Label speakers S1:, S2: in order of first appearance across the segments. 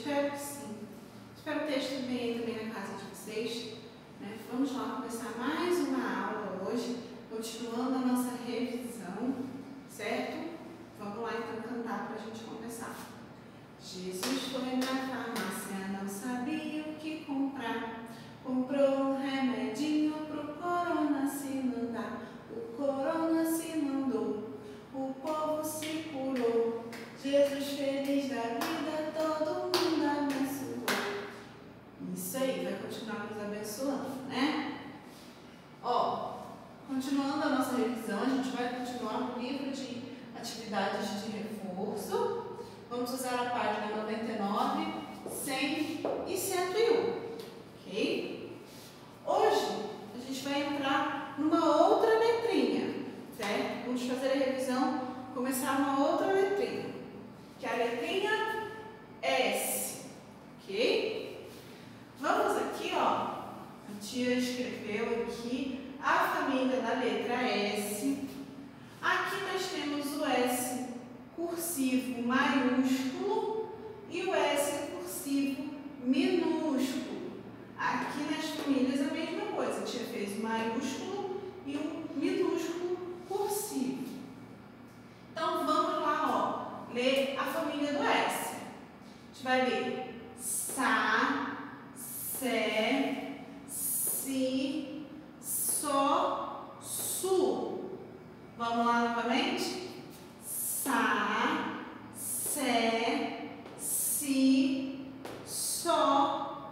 S1: espero que sim. Espero que esteja bem também na casa de vocês. Né? Vamos lá começar mais uma aula hoje, continuando a nossa revisão, certo? Vamos lá então cantar para a gente começar. Jesus foi na farmácia, não sabia o que comprar. Comprou um remedinho pro corona se mandar. O corona se mandou, o povo se curou. Jesus feliz da vida, todo mundo abençoou. Isso aí, vai continuar nos abençoando, né? Ó, continuando a nossa revisão, a gente vai continuar no livro de atividades de reforço. Vamos usar a página 99, 100 e 101, ok? Hoje a gente vai entrar numa outra letrinha, certo? Vamos fazer a revisão, começar uma outra letrinha, que é a letrinha S, ok? Vamos aqui, ó, a tia escreveu aqui a família da letra S. Aqui nós temos o S cursivo maiúsculo e o S cursivo minúsculo. Aqui nas famílias a mesma coisa, a tia fez o maiúsculo e o minúsculo cursivo. Então vamos lá, ó, ler a família do S. A gente vai ler Sa, Sé, Si, Só, Su. Vamos lá novamente? Sa, Sé, Si, Só,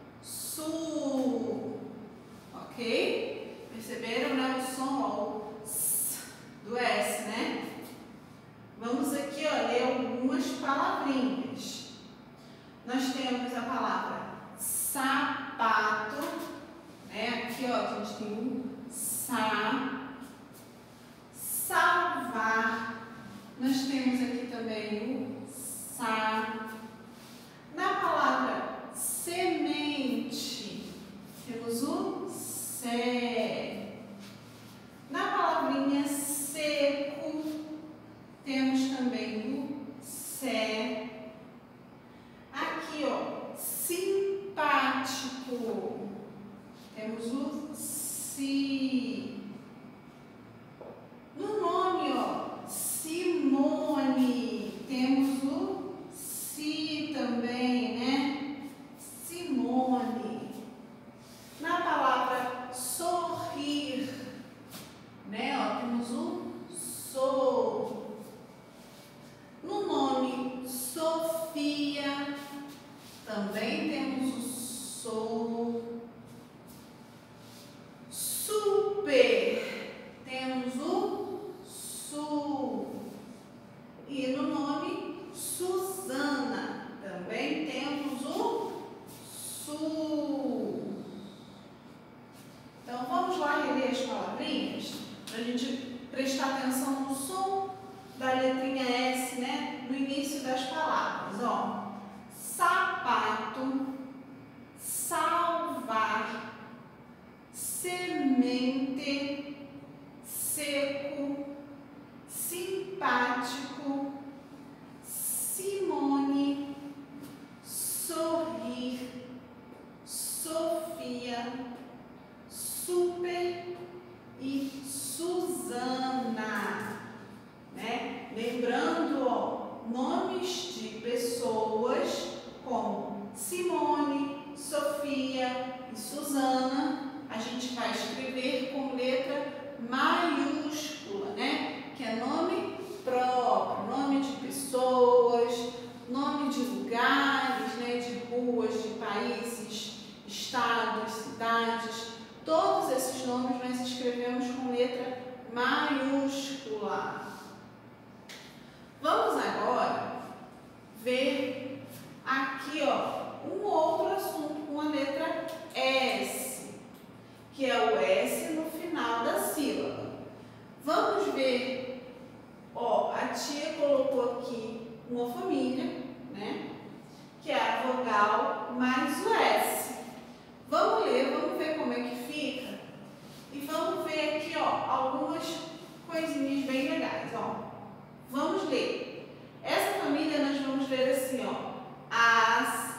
S1: Su. Ok? Perceberam, né? O som, ó, o S do S, né? Vamos aqui, ó, ler algumas palavrinhas. Nós temos a palavra sapato, né? Aqui, ó, a gente tem um sa. Salvar. Nós temos aqui também o sa. Na palavra semente, temos o sé. Na palavrinha seco, temos também o sé. Aqui, ó, simpático, temos o si. No nome, ó, Simone, temos o si também, né? Simone. Na palavra sorrir, né, ó, temos o sou. No nome Sofia, também temos o sou. Super, temos o su. E no nome Suzana, também temos o su. Então vamos lá reler as palavrinhas, para a gente prestar atenção no som da letrinha S, né? No início das palavras, ó. Sapato, salvar, semente, seco, simpático, Simone, sorrir, Sofia, super e Suzana, né? Lembrando, ó, nomes de pessoas como Simone, Sofia e Suzana, a gente vai escrever com letra maiúscula, né? Que é nome próprio, nome de pessoas, nome de lugares, né? De ruas, de países, estados, cidades. Todos esses nomes nós escrevemos com letra maiúscula. Vamos agora ver aqui, ó, um outro assunto com a letra S, que é o S no final da sílaba. Vamos ver, ó, a tia colocou aqui uma família, né, que é a vogal mais o S. Vamos ler, vamos ver como é que fica e vamos ver aqui, ó, algumas coisinhas bem legais, ó. Vamos ler. Essa família nós vamos ver assim, ó, as,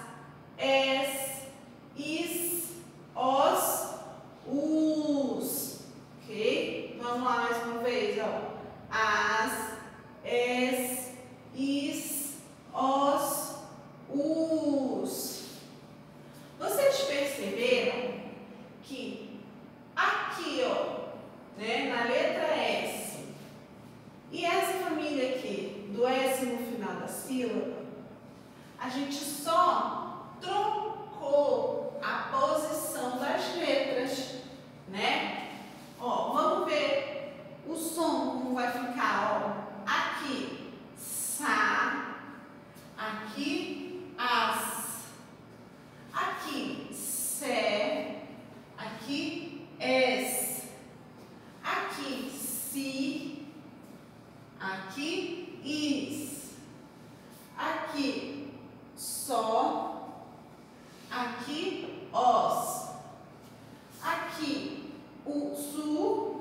S1: sílaba. A gente só trocou a posição das letras, né? Ó, vamos ver o som como vai ficar, ó. Aqui, sa. Aqui, as. Aqui, se. Aqui, es. Aqui, si. Aqui, is. Aqui, só. Aqui, os. Aqui, o su.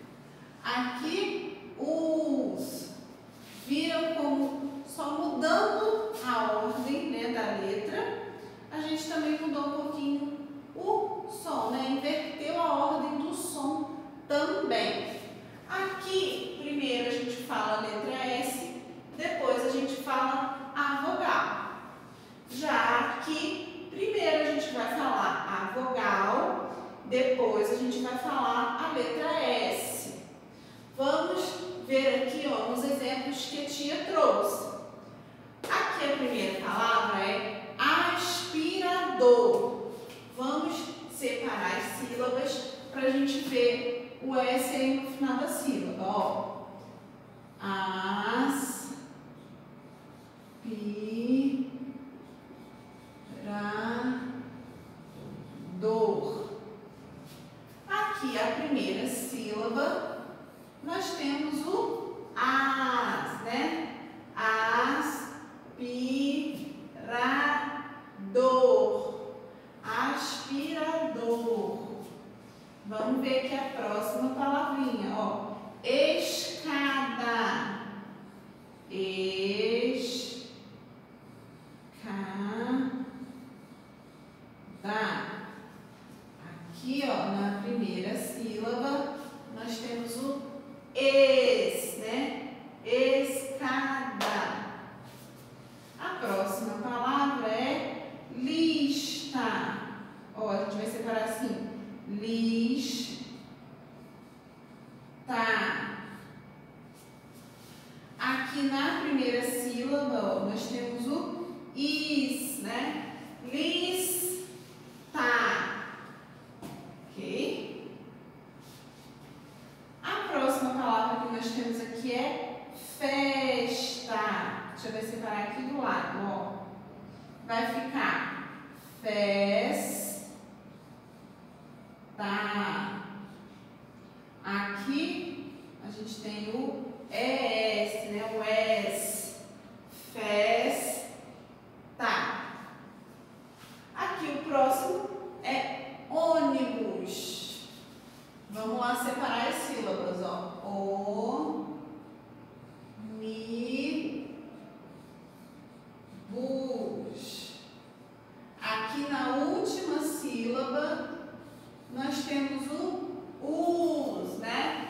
S1: Aqui, os. Viram como só mudando a ordem, né, da letra, a gente também mudou um pouquinho o som, né? Inverteu a ordem do som também. Aqui, primeiro a gente fala a letra S, depois a gente fala a vogal. Já aqui, primeiro a gente vai falar a vogal, depois a gente vai falar a letra S. Vamos ver aqui, ó, nos exemplos que a tia trouxe. Aqui a primeira palavra é aspirador. Vamos separar as sílabas para a gente ver o S aí no final da sílaba, ó. Aspirador. Aqui a primeira sílaba, nós temos o as, né? Aspirador. Aspirador. Vamos ver aqui a próxima palavrinha, ó. Escada. Escada. Aqui, ó, na primeira sílaba, nós temos o es, né? Escada. A próxima palavra é lista. Ó, a gente vai separar assim. Lista. Aqui na primeira sílaba, ó, nós temos o is, né? Lista. Ok? A próxima palavra que nós temos aqui é festa. Deixa eu ver separar aqui do lado, ó. Vai ficar festa. Aqui a gente tem o ES, né? O ES. Festa. Aqui o próximo é ônibus. Vamos lá separar as sílabas, ó. Ônibus. Aqui na última sílaba, nós temos o us, né?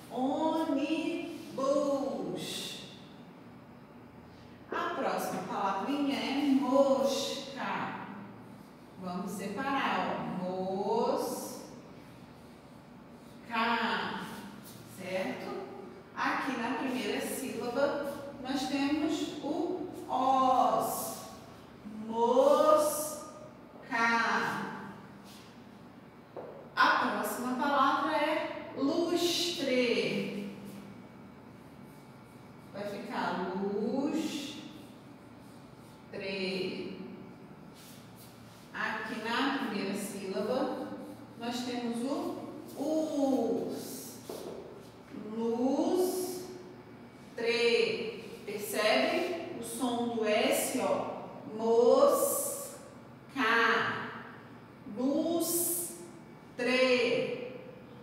S1: Ônibus. A próxima palavrinha é mosca. Vamos separar, ó. Mosca. Certo? Aqui na primeira sílaba, nós temos o os. Mosca. A próxima palavra é lustre. Vai ficar lustre. Aqui na primeira sílaba, nós temos o us. Lustre. Percebe o som do S, ó? Mosca. Lustre.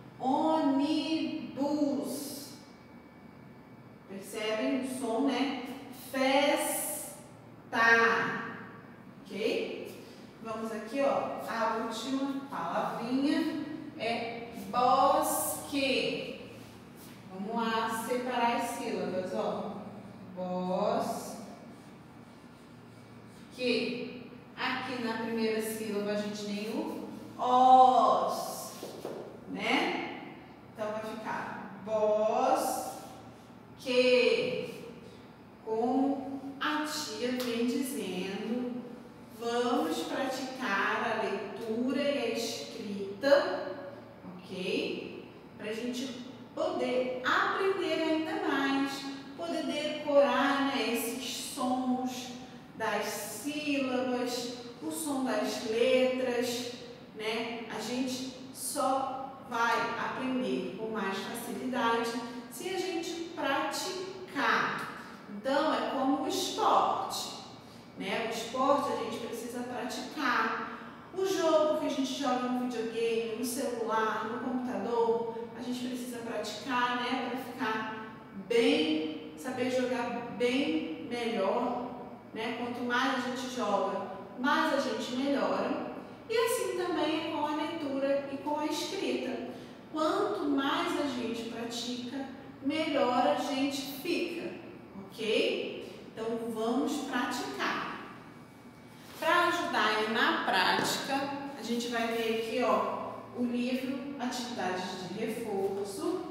S1: Ônibus. Percebem o som, né? Festa. Ok? Vamos aqui, ó. A última palavrinha é bosque. Vamos lá separar as sílabas, ó. Bosque. Aqui na primeira sílaba a gente tem o os, né? Então vai ficar bosque. Com a tia sílabas, o som das letras, né? A gente só vai aprender com mais facilidade se a gente praticar. Então, é como o esporte, né? O esporte a gente precisa praticar. O jogo que a gente joga no videogame, no celular, no computador, a gente precisa praticar, né? Para ficar bem, saber jogar bem melhor, né? Quanto mais a gente joga, mais a gente melhora. E assim também é com a leitura e com a escrita. Quanto mais a gente pratica, melhor a gente fica, ok? Então vamos praticar. Para ajudar aí na prática, a gente vai ver aqui, ó, o livro Atividades de Reforço,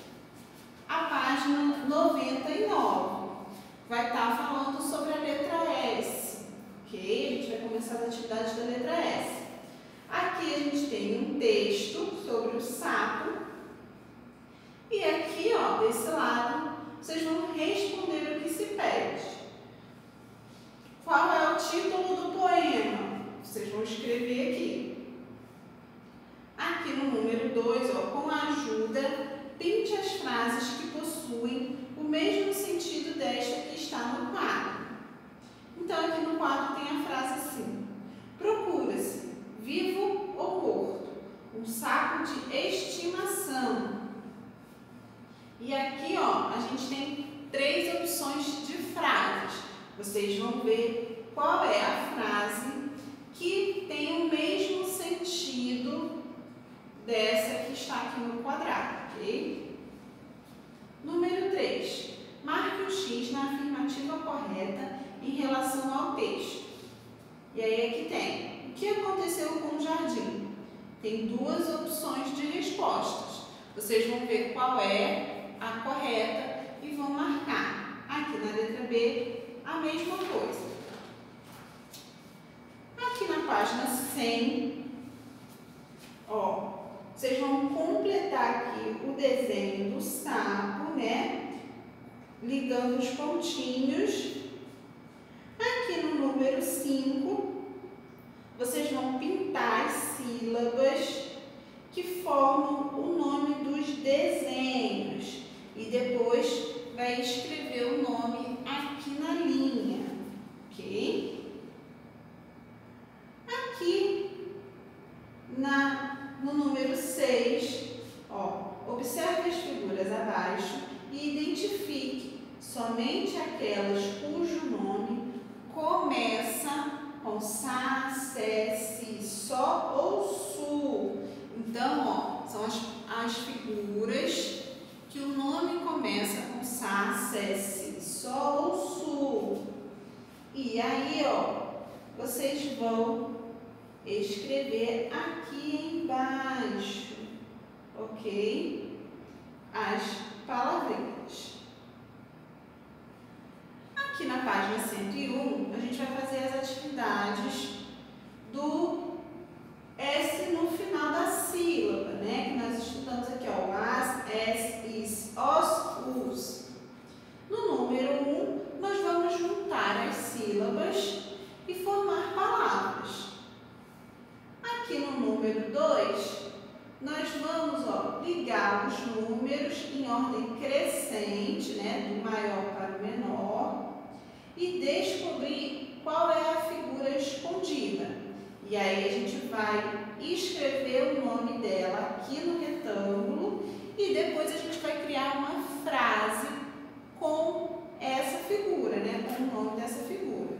S1: a página 99. Vai estar falando sobre a letra S, ok? A gente vai começar as atividades da letra S. Aqui a gente tem um texto sobre o sapo. E aqui, ó, desse lado, vocês vão responder o que se pede. Qual é o título do poema? Vocês vão escrever aqui. Aqui no número 2, ó, com a ajuda, pinte as frases que possuem o mesmo sentido desta que está no quadro. Então, aqui no quadro tem a frase assim: procura-se, vivo ou morto, um sapo de estimação. E aqui, ó, a gente tem 3 opções de frases. Vocês vão ver qual é a frase que tem o mesmo sentido dessa que está aqui no quadrado, ok? Número 3. Marque o X na afirmativa correta em relação ao texto. E aí aqui tem: o que aconteceu com o jardim? Tem 2 opções de respostas. Vocês vão ver qual é a correta e vão marcar. Aqui na letra B, a mesma coisa. Aqui na página 100, ó, vocês vão completar aqui o desenho do sapo, né? Ligando os pontinhos. Aqui no número 5, vocês vão pintar as sílabas que formam o nome dos desenhos. E depois vai escrever o nome aqui na linha, ok? Aqui no número 6, ó, observe as figuras abaixo e identifique somente aquelas cujo nome começa com sa, se, si, só ou su. Então, ó, são as figuras que o nome começa com sa, se, si, só ou su. E aí, ó, vocês vão escrever aqui embaixo, ok? As palavrinhas. Aqui na página 101, a gente vai fazer as atividades do S no final da sílaba, né? Que nós estudamos aqui, ó, as, es, is, os, us. No número 1, nós vamos juntar as sílabas e formar palavras. Aqui no número 2, nós vamos, ó, ligar os números em ordem crescente, né? Do maior para o menor, e descobrir qual é a figura escondida. E aí a gente vai escrever o nome dela aqui no retângulo e depois a gente vai criar uma frase com essa figura, né? Com o nome dessa figura.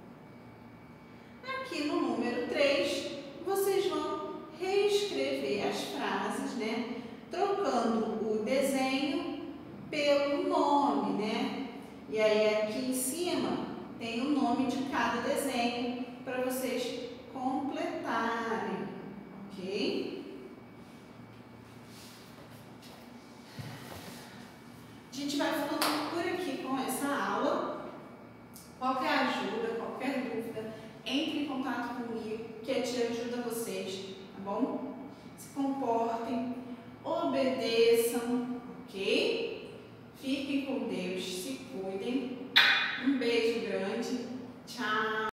S1: Aqui no número 3, vocês vão reescrever as frases, né? Trocando o desenho pelo nome, né? E aí aqui em cima tem o nome de cada desenho para vocês completarem, ok? A gente vai falando por aqui com essa aula. Qualquer ajuda, qualquer dúvida, entre em contato comigo, que a tia ajuda vocês, tá bom? Se comportem, obedeçam, ok? Fiquem com Deus, se cuidem. Um beijo grande. Tchau.